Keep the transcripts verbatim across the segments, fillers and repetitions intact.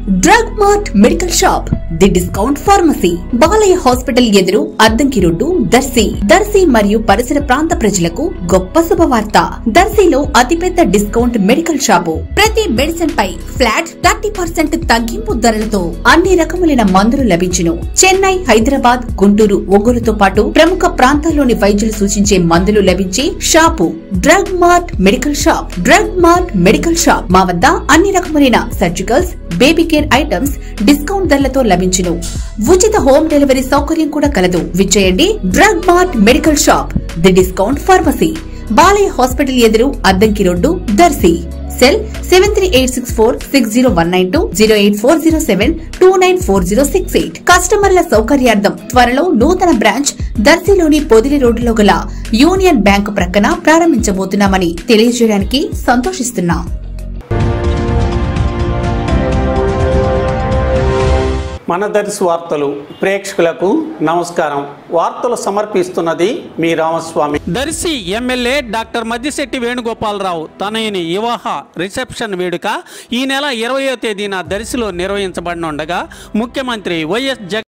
Drug mart medical shop, the discount pharmacy, Balayya hospital ఎదురు, Addanki road, Darsi. Darsi మరియు పరిసర ప్రాంత ప్రజలకు గొప్ప శుభవార్త. దర్శిలో అతిపెద్ద డిస్కౌంట్ మెడికల్ షాపు. ప్రతి మెడిసిన్ పై ఫ్లాట్ థర్టీ పర్సెంట్ తగ్గింపు ధరలతో అన్ని రకములైన మందులు లభించును. చెన్నై, హైదరాబాద్, గుంటూరు, ఒంగోలుతో పాటు ప్రముఖ ప్రాంతాల్లోని వైద్యులు సూచించే మందులు లభించే shop drug mart medical shop. Drug mart medical shop మా వద్ద అన్ని రకములైన surgicals, baby care items discount ధరలతో లభించును. ఉచిత హోమ్ డెలివరీ సౌకర్యం కూడా కలదు. విచ్చేయండి drug mart medical shop, the discount pharmacy, Balayya hospital ఎదురు, Addanki road, Darsi. Cell seven three eight six four six zero one nine two zero eight four zero seven two nine four zero six eight. కస్టమర్ల సౌకర్యార్థం త్వరలో నూతన branch దర్శిలోని Podili రోడ్డులో గల union bank ప్రక్కన ప్రారంభించబోతున్నామని తెలియజేయడానికి సంతోషిస్తున్నాం. మన దర్శి వార్తలు ప్రేక్షకులకు నమస్కారం. వార్తలు సమర్పిస్తున్నది మీ రామస్వామి. దర్శి ఎమ్మెల్యే డాక్టర్ మద్దిశెట్టి వేణుగోపాలరావు తనయుని వివాహ రిసెప్షన్ వేడుక ఈ నెల ఇరవయో తేదీన దర్శిలో నిర్వహించబడనుండగా ముఖ్యమంత్రి వైఎస్ జగన్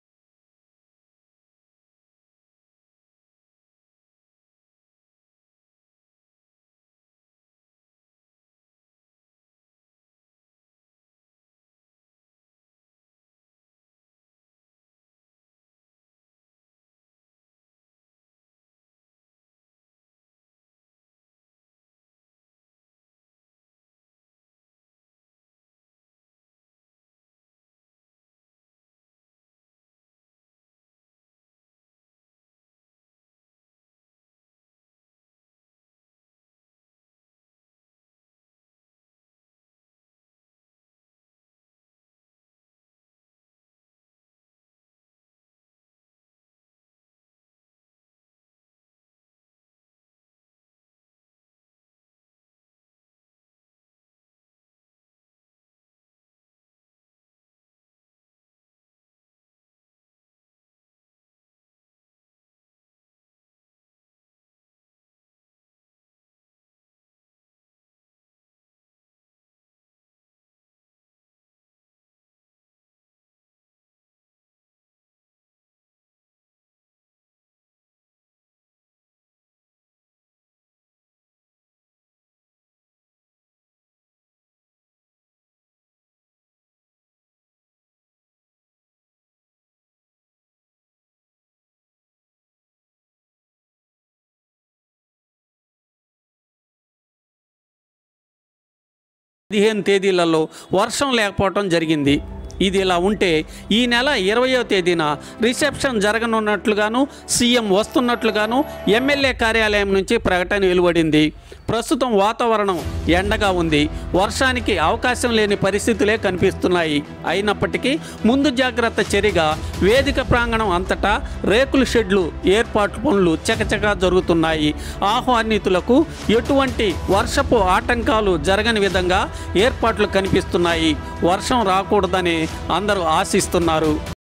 పదిహేను తేదీలలో వర్షం లేకపోవటం జరిగింది. ఇది ఇలా ఉంటే ఈ నెల ఇరవయో తేదీన రిసెప్షన్ జరగనున్నట్లుగాను, సీఎం వస్తున్నట్లుగాను ఎమ్మెల్యే కార్యాలయం నుంచి ప్రకటన వెలువడింది. ప్రస్తుతం వాతావరణం ఎండగా ఉంది. వర్షానికి అవకాశం లేని పరిస్థితులే కనిపిస్తున్నాయి. అయినప్పటికీ ముందు జాగ్రత్త చర్యగా వేదిక ప్రాంగణం అంతటా రేకుల షెడ్లు ఏర్పాటు పనులు చకచకా జరుగుతున్నాయి. ఆహ్వానితులకు ఎటువంటి వర్షపు ఆటంకాలు జరగని విధంగా ఏర్పాట్లు కనిపిస్తున్నాయి. వర్షం రాకూడదని అందరూ ఆశిస్తున్నారు.